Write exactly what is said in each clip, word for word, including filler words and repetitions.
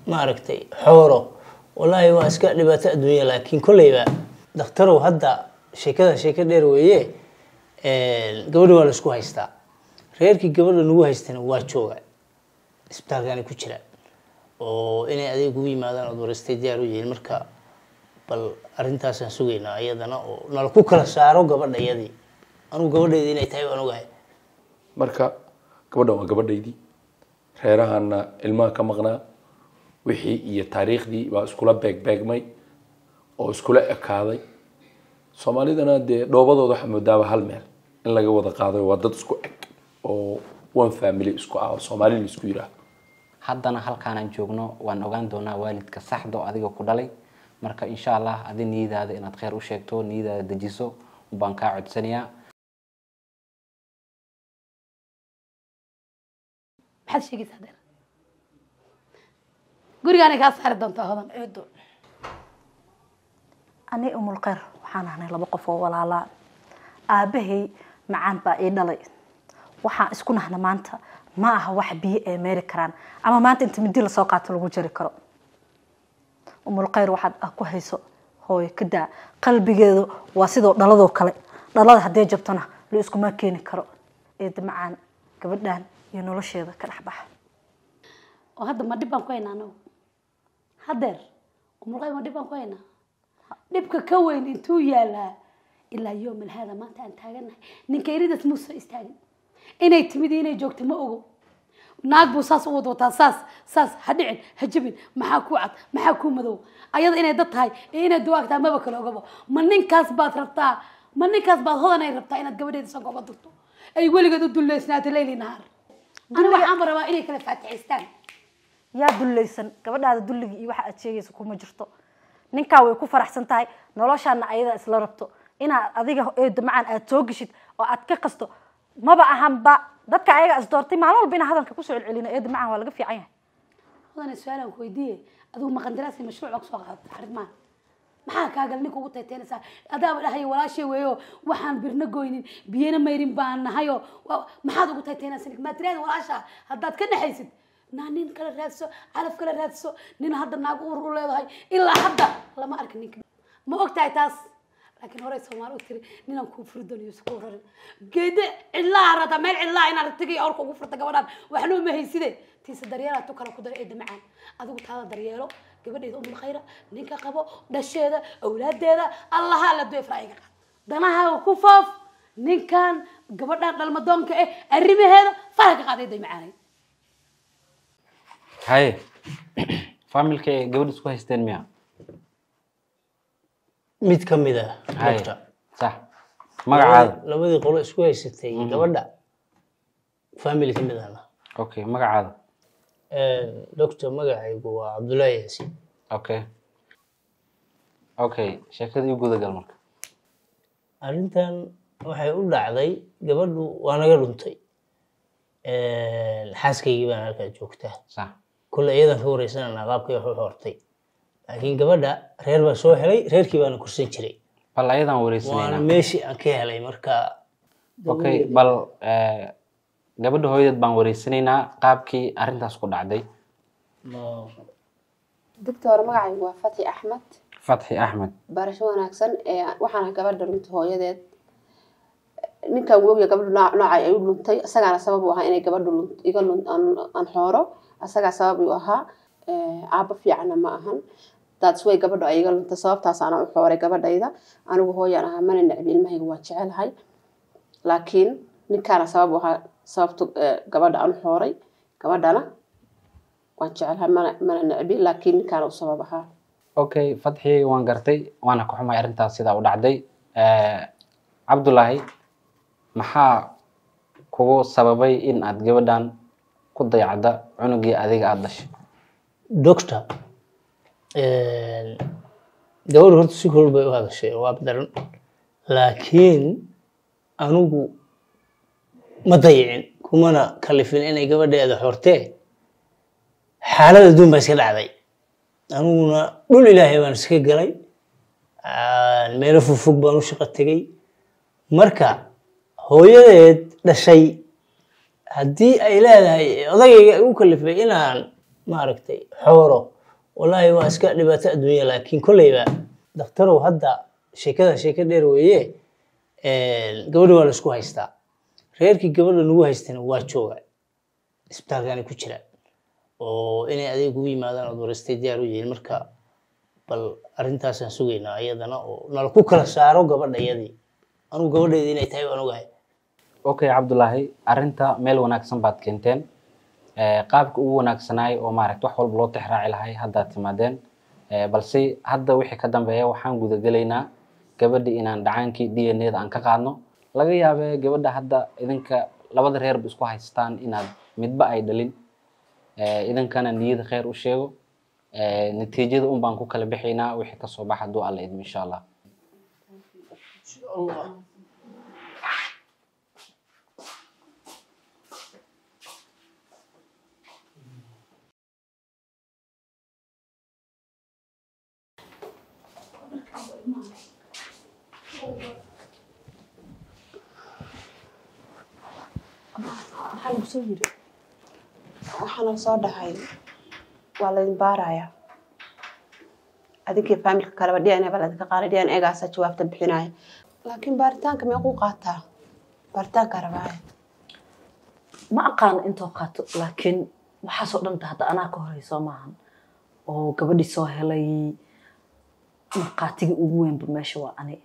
ما أركتي حوره والله واسكت لبات الدنيا لكن كل يبقى دكتور هذا شيء كذا شيء كذا رويه قبل ولا سكوا هيستا غيرك قبل إنه هو هيستنا واشوا إسبتال يعني كشلا وإني أدي قوي ماذا ندور استديار وجه المركب بل أرنتا سنسوينا أيضا نالكو كلا سعره قبل أيدي أنا قبل أيدي نتاعي أنا جاي مركب قبل ما قبل أيدي خيرها أن الماء كمغنا وحي هي تاريخ دي واسكولا باك باك ماي أو اسكولا أكاذي سومالي دنا دي دوبضو ده حمودة بهالمال إن لقى وضع قاضي وضد اسكو أك أو وان فاميلي اسكو أو سومالي اسكو يراه haddana halkaan joogno waan ogaan doonaa waalidka saxdo adiga ku dhalay marka insha Allah adin niidaada inaad khayr u sheegto niidaada dajiso baan ka codsanayaa maxaad sheegaysaa deer gurigaana ka saari doontaa hodan eedo ani umul khayr waxaan ahnay laba qof oo walaala aabahay macaan baa ii dhalay waxaan isku nahna maanta ما هو واحد بيه أمريكان أما ما أنت أنت مدي له ساقات لو جري كرو أم القير واحد أكو هيسو هو كده قلبي جدو واسيدو دلادو كله دلاد هدي جبتنا ليسكو ما كيني كرو إذا معان قبل دهن ينولو شيء ذا كالحبح وهذا ما دبان كوينا نو هدر أم القير ما دبان كوينا نبكى كوين انتو يالا إلا يوم من هذا ما أنت أنتاجنا نك يريد موسى استاجن inay timid inay joogto ma ogo naag buu saas u wadwataa saas saas ha dhicin ha jabin maxaa ku cad maxaa ku madow ayada inay dad tahay inay duwaagtaa maba kala ogabo ma ninkaas baad rabtaa ma ninkaas baad hodan ay rabtaa inaad gabadheeda soo goba durto ay weligeed u duleysnaato leyli nahaar ana waxaan rabaa inay kala faatixistaan yaa duleysan gabadhaada dulliga iyo waxa aad sheegayso kuma jirto ninkaa way ku faraxsan tahay noloshaana ayada isla rabto inaad adiga eedo macaan aad soo gishid oo aad ka qasto ما بقى هم بقى ده كأي أصدارتي معلوم بين هذا الكوسع العلينا إيه معه ولا في عينه هذا السؤال هو يديه أدو ما قدراسي مشروع أقصى حرد ما maxaa ka galniko u tayteenaysa adaab dhahay walaashay weeyo waxaan birna goynin biyana mayrin baan nahayo maxaad ugu tayteenaysa ma tirada walaasha hadaad ka dhaxaysid naanin kala raadso alaf kala raadso nin hadda naag uur u leedahay ilaa hadda lama arkin ninka ma ogtahay taas laakiin hore Soomaali u tiri ninaan ku furdaniyo isku horan geede ilaa rada meel ilaa in artagay orka ugu furta gabadhan waxna ma hayside tiisa daryeela tu kala ku dar eed macaan adigu taada daryeelo gabadheeda umul khayra ninka qabo dhasheeda awlaadeeda allah la dooy farayga danaha ku foof ninkan gabadhan dhalmadoonka eh arrimaheeda faraga qaaday macaanay hay familka gabadh isku haysteen miya mid kamid ah doctor صح magacaada labadii qolo isku haysatay gabadha family kamid ah okay magacaada ee doctor magacaygu waa Abdullahi Yasin okay okay sheekadii ugu gudagal marka arintan waxay u dhacday gabadhu waa naga dhuntay ee xaaskayga baan halka joogtaa صح kullu iyadan ka wareysanana qaabkay wax u hortay laakiin gabadha reer baa soo helay reerkii baan kursan jiray bal ayadan wareysanayna waa meeshii aan ka helay marka okay bal ee gabadha hooyad baan wareysanayna qaabkii arintaas ku dhacday دكتور magacaygu waa Fathi Ahmed Fathi Ahmed barasho wanaagsan ee waxaan gabadha runta hooyadeed ninka woogiga gabadhu noocay ay u luntay asagana sabab u ahaa inay gabadhu iga aan xooro asaga sabab u ahaa ee aaba fiican ma ahan that's way gabadhu ay iga luntay sababtaas aan u xooray gabadhayda anigu hooyaan ahaa mana nacbi ilmahayga waa jecelahay laakiin ninkaana sabab u ahaa sababtu gabadha aan xooray gabadhana waan jecelahay mana mana nacbi laakiin ninkaana u sabab ahaa okay Fathi waan gartay waana ku xumay arintaas sida u dhacday ee Abdullahi maxaa kugu sababay in aad gabadhan ku dayacda cunugii adiga aad dhashay doctor ee gabadhu horta si kul bay u hadashay waa daran laakiin anugu ma dayicin kumana kalifin inay gabadheeda xortee xaalada duun baa iska dhacday anuguna dhul ilaahay baan iska galay meel fufug baan u shaqo tagay marka hooyadeed dhashay hadii ay leedahay odagayga ugu kalifay inaan ma aragtay xooro والله waa iska dhibaato adduunya laakiin kolleyba dhakhtarow hadda sheekada sheeka dheer weeye gabadha waa la isku haystaa reerkii gabadha nagu haystana waa jooga isbitaalkani ku jira oo inay adeeg ugu yimaadaan oo warastay diyaar u yihiin marka bal arrintaasaan sugaynaa ayadana oo nala ku kala saaro gabadha iyadii anugu gabadheedii inay tahay waan ogahay okay cabdullaahi arrinta meel wanaagsan baad keenteen qaabka ugu wanaagsanaay oo maaragta wax walba loo tixraaci lahay haddaad timaadeen balse hadda wixii ka dambeeya waxaan gudagelaynaa gabadhi inaan dhacaankii d n a-da aan ka qaadno laga yaabee gabadha hadda idinka labada reerba isku haystaan inaad midba ay dhalin idinkana niyada khayr u sheego natiijada un baan ku kala bixaynaa wixii kasoo baxa hadduu alla idmo insha allah maxaa lagu soo yiri waxaana soo dhahay waa laydin baarayaa adinkii faamilka kaleba d n a baa laydinka qaaday d n a gaasa jawaabta bixinaya laakiin baaritaanka meequu qaataa baaritaanka rabaaya ma aqaan intoo qaato laakiin waxaasoo dhan hadda anaa ka horeyso maahan oo gabadhii soo helay marqaatigii ugu weynba meesha waa ani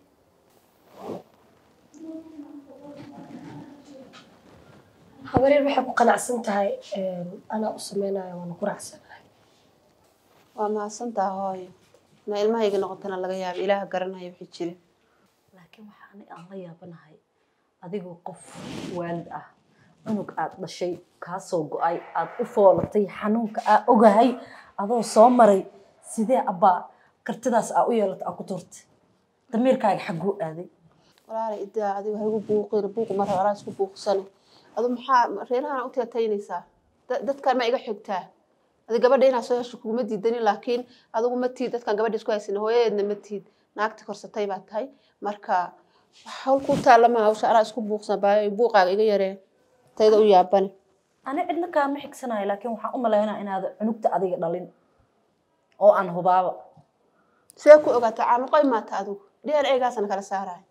habareer waxay ku qanacsan tahay anaa u sameynayo waana ku raacsanahay waa mahadsantaa hooyo ma ilmahayga noqotana laga yaaba ilaah garanaya wixii jira laakiin waxa ani aan la yaabanahay adigoo qof waalid ah cunug aad dhashay kaa soo go-ay aad u foolatay xanuunka aa ogahay adoo soo maray sidee abbaa kartidaas aa u yeelata aa ku turtay damiirkaaga xagguu aaday walaala idaa adigu haygu buuqina buuqu mar horaa isku buuqsane adu maxaa reerahana u teetaynaysaa dadkan ma iga xigtaa adi gabadha inaa soo hesho kuguma diidanin laakiin adigu ma tiid dadkan gabadha isku haysan hooyadeedna ma tiid naagta korsatay baa tahay marka hawl ku taalla ma hawsha anaa isku buuqsan baa buuqaaga iga yareen tayda u yaabane ani cidna kaama xigsanayo laakiin waxaan u malaynaa inaad cunugta adiga dhalin oo aan hubaaba see ku ogaataa caamaqoy maata adigu d n a gaasana kala saaraayo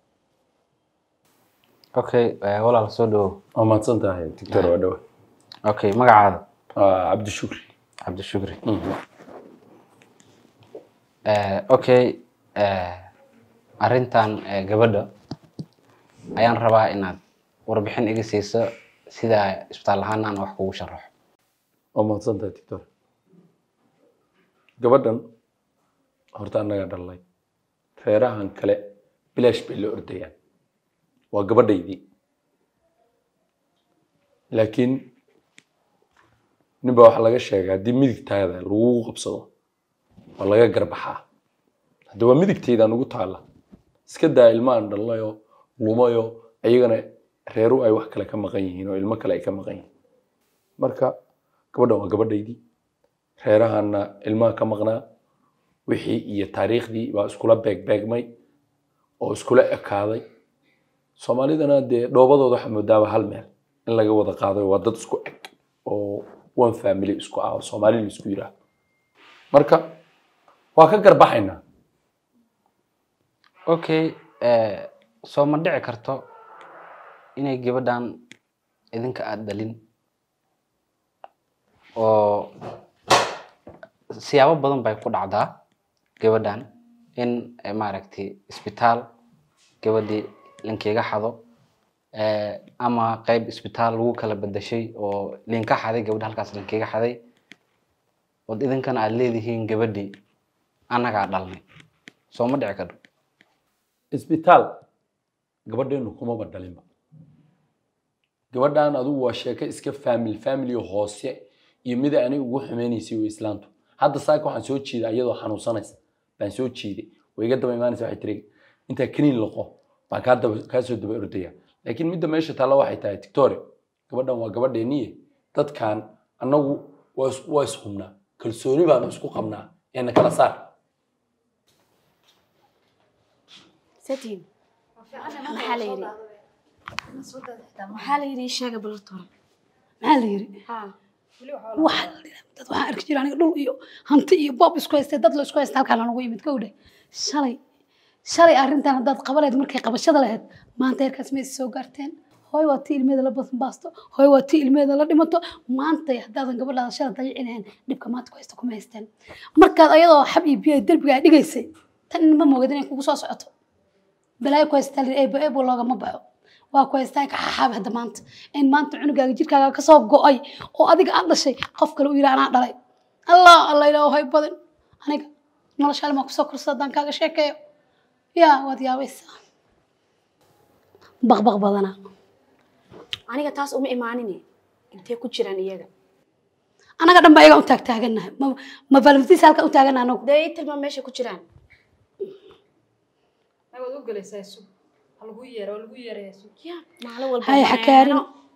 okay walaal soo dhawow waa mahadsan tahay doctor waa dhawa okay magacaada cabdishukri cabdishukri okay arrintan gabadha ayaan rabaa inaad warbixin iga siiso sida isbitaal ahaan aan wax kugu sharaxo waa mahadsan tahay doctor gabadhan horta annaga dhalay reerahan kale bilaash bay la ordayaan waa gabadhaydii laakiin ninbaa waxaa laga sheegaa haddii midigtaada lagu qabsado waa laga garbaxaa hadda waa midigtayda nugu taalla iska daa ilmaan dhalnayo lumayo ayagana reeru ay wax kale ka maqan yihiin oo ilmo kale ay ka maqan yihiin marka gabadhan waa gabadhaydii reerahanna ilmaha ka maqnaa wixii iyo taariikhdii baa iskula beegbeegmay oo iskula ekaaday soomaalidana dee dhoobadooda waxaa moodaaba hal meel in laga wada qaaday waa dad isku eg oo one family isku ah oo soomaali la isku yiraahdo marka waa ka garbaxaynaa okay soo ma dhici karto inay gabadhan idinka aad dhalin oo siyaabo badan bay ku dhacdaa gabadhan in maaragtay isbitaal gabadhii linkiga xado ama qayb isbitaal lagu kala bedeshay oo linka xaday gabadha halkaas linkiga xaday oo idinkana aad leedihiin gabadhii annagaa dhalnay soo ma dhici karto isbitaal gabadheenu kumaba dhalinba gabadhan adigu waa sheeko iska family family hoose iyo mida anay ugu xumaynaysay oo islaantu hadda saaka waxaan soo jeeday iyadoo xanuunsanaysa baan soo jeeday way iga daba imaanaysa waxay tiri inta kaniin laqo baan kaa daba kaa soo daba ordaya laakiin midda meesha taalla waxay tahay Victoria gabadhan waa gabadheeniye dadkan annagu waa waa isxumnaa kalsooni baan isku qabnaa ee kala saar ساتين محل يري محل يري شاقة بالطور maxaa la yiri ها waxa dad waxaan arki jiray aniga dhul iyo hanti iyo boob isku haystay dad la isku haystay halkaan lagu yimid gowdhe shalay shalay arrintan haddaad qabaleed markay qabashada lahayd maanta heerkaas ma soo gaarteen hooy waa tii ilmeeda la basan baasto hooy waa tii ilmeeda la dhimato maanta haddaadan gabadhaada shalay dayicinayn dhibka maanta ku haysta kuma haysteen markaad ayadoo xab iyo biyo derbigaa dhigaysay tan ma moogad inay kugu soo socoto balaayo ku haystaa eebo eebo loogama baxo waa ku haystaa ka xaxaab hadda maanta in maanta cunugaaga jirkaaga ka soo go'ay oo adiga aad dhashay qof kale u yidhi anaa dhalay allah allah ilaahu hay badan aniga noloshaale maa kusoo korsa haddaan kaaga sheekeeyo yaa waad yaabaysaa baqbaq badanaa aniga taas uma imaanine intee ku jiraan iyaga anaga dhan baa iyaga u taagtaaganahay ma ma valentiis halka u taaganahay anagu dee tilma meesha ku jiraan ay wad u galaysaa sug lagu yeero lagu yeereeyo sug ya maalin walba hay xakaarin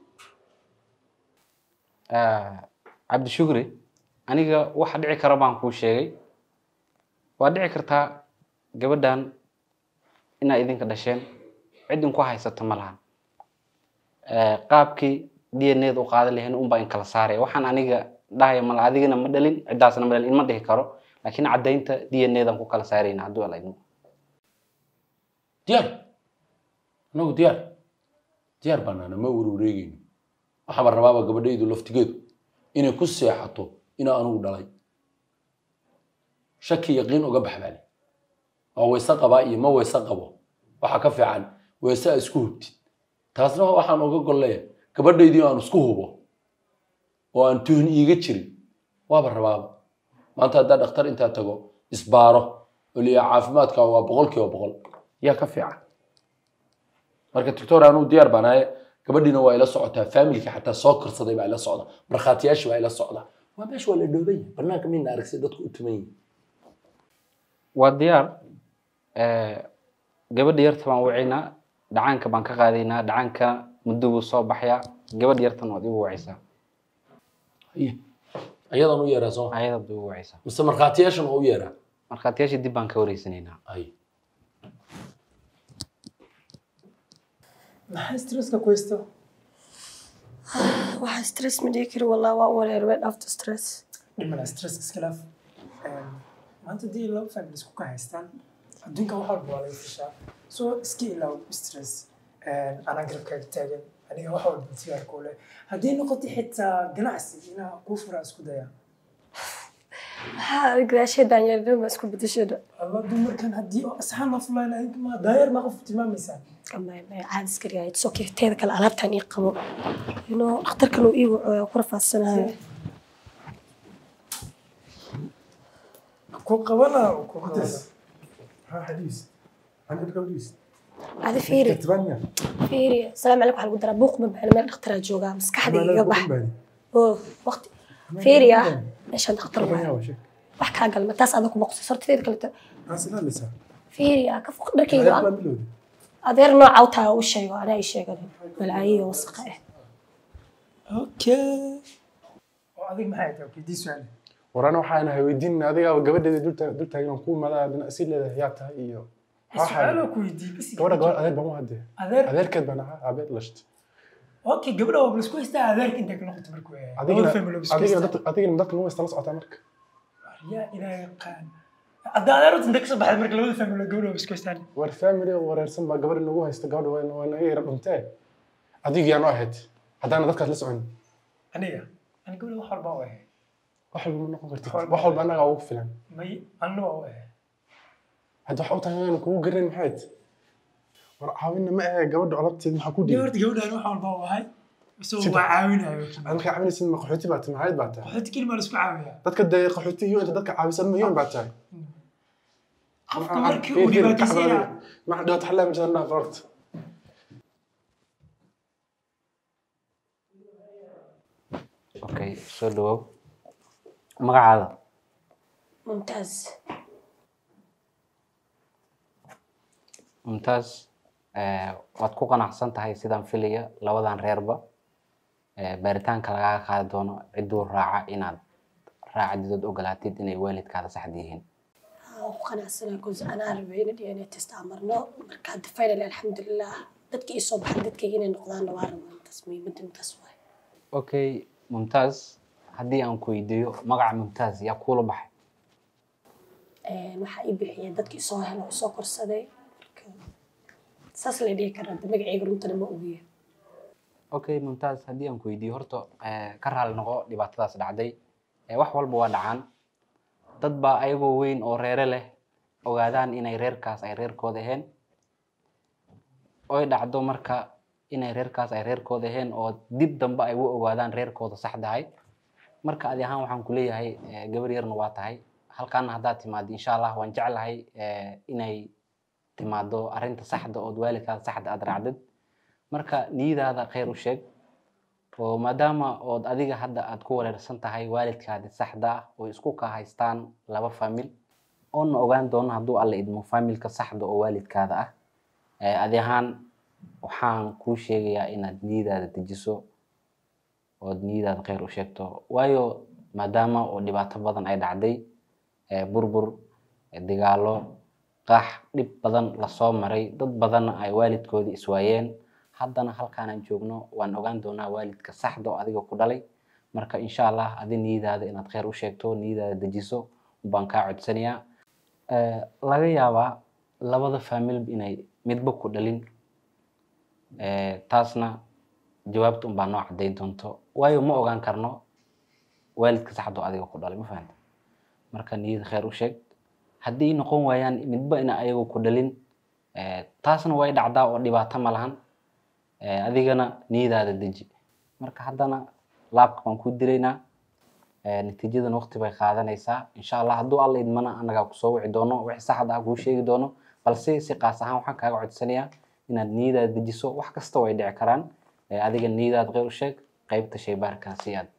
ah Cabdi Shukri aniga waxa dhici kara baan kuu sheegay waa dhici kartaa gabadhan inaa idinka dhasheen cidin ku haysato ma lahan ee qaabkii D N A u qaadan lahayn un baa in kala saaray waxaan aniga dhahay mal adigina ma dhalin cidaasna ma dhalin in ma dhihi karo laakiin cadaynta D N A dan ku kala saarayna haduu la idmo diyaar anagu diyaar diyaar banaana ma urureegin waxa rabaa gabadhaydu laftigeedu inay ku seexato ina anigu dhalay shaki yaqiin uga baxbaan oo waysa qaba iyo ma waysa qabo waxa ka fiican waysa isku hubtid taasna waxaan uga golleeyahay gabadhaydii aan isku hubo oo aan tuhun iiga jirin waaba rabaa maanta hadda dhakhtar inta tago isbaaro oo liya caafimaadka waa boqolkiiba boqol yaa ka fiican marka doctor aanu diyaar banaay gabadhina waa ila socotaa family-ka xataa soo korsaday baa ila socda marxaatiyaashu waa ila socda waa meesh waa la dhoobay barnaamijka min aragsi dadku u tumayeen waa diyaar ee gabadh yarta baan wacina dhacaanka baan ka qaadaynaa dhacaanka muddo uu soo baxaya gabadh yartan oo igu wacaysaa ayadan u yeeraa soo ayada buu wacaysaa mise marxaatiyaashan oo u yeeraa marxaatiyaasha dib baan ka wareysanaynaa ay maxaa stresska ku haysto waxa stress ma dhigi karo wallahi waa wareer way after stress dhimana stress iska laaf maanta dii laba family isku ka haystaan adduunka waxa walba waa laga fishaa soo iska ilaaw stress anaa garabkaaga taagan aniga waxa walba diyaar ku leh haddii noqoto xitaa ganacsi inaa kuu furaa isku daya maxaa gadaasheedaan yeernima isku bedeshada alla dumarkan haddii asxaan ma fulayna ma daayar ma qof tilmaamaysaa ama caad iskariya it's okay teeda kale alaabtan ii qabo you know dhakhtarkan uu ii waco ku rafaadsanayo ku qabana ku qabana ha xadiis عندك كوديس هذا فيري تبانيا فيري السلام عليكم على القدرة بوق من بعد ما الدكتور جوجا مسكحدي يقبح اوه وقت فيري يا ايش الدكتور وحكى قال ما تاس هذاك بوقت صرت فيري قلت اسلا لسه فيري يا كيف قدرك يا هذا نوع عوتها والشيء وانا اي شيء قال بالعيه وسقه اوكي وهذيك ما حياتي اوكي دي سؤال warana waxaan haydiin adiga gabadheeda dulta dulta inaan ku madaadin asil leedahay yaa tahay iyo su'aalo ku weydiin bas gabadha gabadha adeer baan u hadee adeer adeerkeed baan ahaa abeed lasht okay gabadha waa isku haystaa adeerka inta ka noqoto markuu yahay adiga adiga dad adiga dad lagu istala socota marka yaa ilaahay qaan hadda adeerta inta ka soo baxday marka labada family gabadha waa isku haystaan war family wareersan baa gabadha nagu haysta gabadha waa waa ay dhintay adiga yaa noo ahayd hadana dadkaas la socon aniga aniga gabadha wax walba waa wax walba noqon kartid wax walba anaga ugu filan may anoo waa هاد waxa u tahay inaan kugu garin maxayd war caawina ma aha gabadha alabteed maxaa ku dhigay gabadha gabadha wax walba wahay soo waa caawinayo aan ka caawinaysid ma qaxooti baad maxayd baad tahay qaxooti kaliya ma isku caawiya dadka day qaxooti iyo inta dadka caawisan ma yoon baad tahay qofka markii uu dhibaataysiina ma dhaw taxalaa ma jiraan farqt okay soo dhawow magacaada ممتاز ممتاز waad ku qanacsan tahay sidaan filaya labadan reerba baaritaanka laga qaadi doono ciduu raaca inaad raacdid ogolaatid inay waalidkaada sax yihiin ku qanacsana goos ana arbeen D N A test amarno marka hadda final alxamdulillah dadka ii soo baxay dadka inay noqdaan waa rabaan tasmiimada intaas waay okay mumtaz haddii aan ku weydiiyo magaca mumtaaz yaa kuula baxay waxaa ii bixiyay dadkii soo helo oo soo korsaday saas la dhihi karaa magacayga runtana ma ogiya okay mumtaaz haddii aan ku weydiiyo horta ka raali noqo dhibaatadaas dhacday wax walba waa dhacaan dad baa ayagoo weyn oo reere leh ogaadaan inay reerkaas ay reerkooda ahayn oy dhacdo marka inay reerkaas ay reerkooda ahayn oo dib dambe ay u ogaadaan reerkooda saxdahay marka adi ahaan waxaan ku leeyahay gabar yarna waa tahay halkaana haddaad timaado insha allah waan jeclahay inay timaado arrinta saxda ood waalidkaada saxda aad raacdid marka niyadaada khayr u sheeg oo maadaama ood adiga hadda aad ku wareersan tahay waalidkaadi saxda ah oo isku ka haystaan laba famil oona ogaan doono hadduu alla idmo familka saxda oo waalidkaada ah adi ahaan waxaan kuu sheegayaa inaad niyadaada dejiso ood niyadaada khayr u sheegto waayo maadaama oo dhibaato badan ay dhacday burbur dagaalo qax dhib badan lasoo maray dad badanna ay waalidkoodii iswaayeen haddana halkaanaan joogno waan ogaan doonaa waalidka saxda oo adiga ku dhalay marka insha allah adi niyadaada inaad khayr u sheegto niyadaada dejiso baan kaa codsanayaa laga yaabaa labada famil inay midba ku dhalin taasna jawaabta unbaa noo caddayn doonto waayo ma ogaan karno waalidka saxda oo adiga ku dhalay ma fahanta marka niyada khayr u sheeg haddii noqon waayaan midba ina ayagu ku dhalin taasna way dhacdaa oo dhibaato ma lahan adigana niyadaada deji marka haddana laabka baan ku diraynaa natiijadan waqti bay qaadanaysaa insha allah hadduu alla idmana annagaa kusoo wici doono wixii saxda ah kuu sheegi doono balse si qaas ahaan waxaan kaaga codsanayaa inaad niyadaada dejiso wax kasta way dhici karaan adiga niyadaada khayr u sheeg qaybta shaybaarkan si aad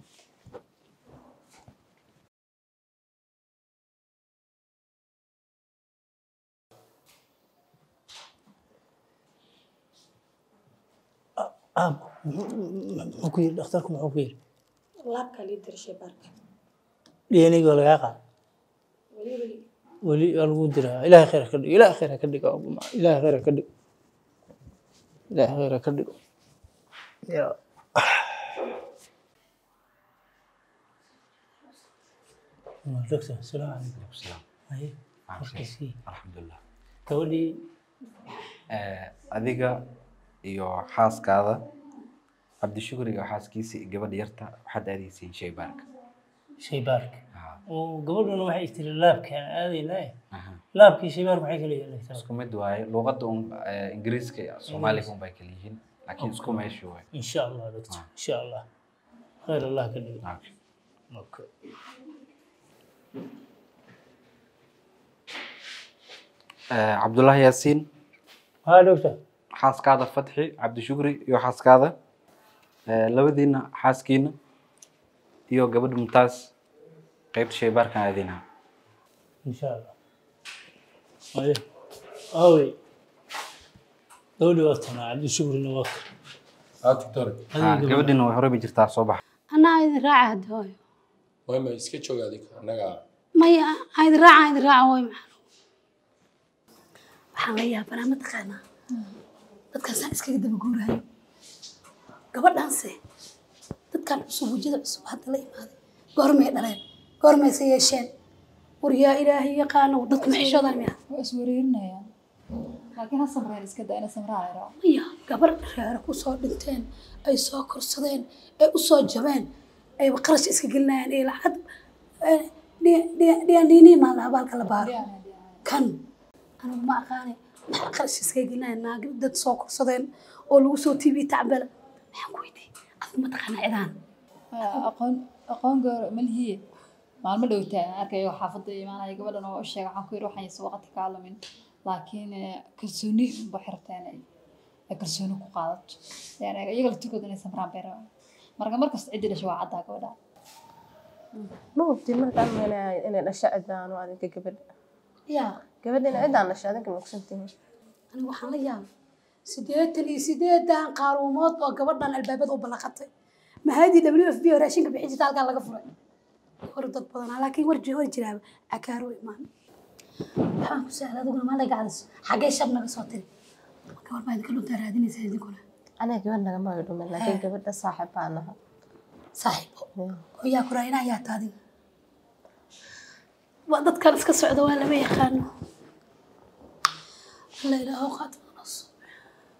آب مكوير دكتوركم مكوير laabka lii diray shaybaarka ديني ولا يقع weli weli ولي الودرة إلى خير كدي إلى خير كدي أبو ما إلى خير كدي إلى خير كدي يا دكتور السلام عليكم السلام هاي عليكم الحمد لله تولي adiga iyo xaaskaada cabdishukur iyo xaaskiisa gabadha yarta waxaad aadayseen shaybaarka shaybaark oo gabadhuna waxay istiri laabka aaday laay laabkii shaybaark waxay kala yeelaysaa isku mid waaye luqadda ingiriiska iyo soomaaliga un bay kala yihiin laakiin isku meesha waaye insha allah doctor insha allah khayr allah ka dhigo okay cabdullaahi yaasiin ها دكتور xaaskaada fatxi cabdishukri iyo xaaskaada labadiina xaaskiina iyo gabadha mumtaaz qaybta shaybaarkan aadinaha إن شاء الله أيه أوي دولي وقتنا عبد الشكر نوكر ها دكتور gabadhiina way horey ba jirtaa soo bax anaa idin raaca hadda hooyo way ma iska joog adig annaga maya aan idin raaca idin raaca hooyo maxaa waxaan la yaabanaa mataqaanaa dadkan saan iskaga daba guurayo gabadhaanse dadkan cusub wejida cusub hadda la imaaday goormay dhaleen goormay se yeesheen war yaa ilaahay yaqaano dadku maxishoodan miya waa iswareerinayaan laakiin ha samreen iska daa ina samraan ira maya gabar reer ku soo dhinteen ay soo korsadeen ay u soo jabeen ay qarash iska gelinayaan ee lacag dhiyan dhiini ma laha baalka la baaro kan anigu ma aqaane maxaa qarash iska gelinayaan naag dad soo korsadeen oo lagu soo tv tacbala maxaan ku weydiiyey adigu ma taqaanaa cidaan aqoon aqoon gaar malhiye maalmo dhowtaa arkayo xaafadda imaanaya gabadhan oo sheegay waxaan ku yiri waxaan soo waqti ka lumin laakiin kalsooni ba xirteen ay kalsooni ku qaadato yani iyaga la tukado inay samraan beero marka markas cidi dhashay waa cadda gabadha ma ogti markaan meenay inay dhashay cidaan oo adinka gabadha ya gabadha inay cidaan dhashay adinka maqsantiin anigu waxaan la yaabay sideetan iyo sideedan qaarumood oo gabadhan albaabada u balaqatay ma haydii w f b oo raashinka bixin jirta halkaa laga furay hor dad badan laakiin war jiro jiraaba akaaro imaan waxaan ku saaxday adiguna ma la gacdas xagee shab naga soo tiri gabar baa idinka lunta raadinaysa idinkuna aniga gabadh naga ma dhumin laakiin gabadha saaxiib baan nahay saaxiibo hooyaa ku raayna ayaa taadi waa dadkan iska socda waa lama yaqaano la ilaaho qaad